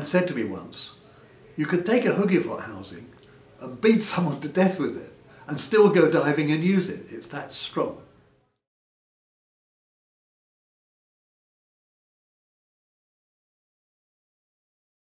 man said to me once, you could take a Huguenot housing and beat someone to death with it and still go diving and use it. It's that strong.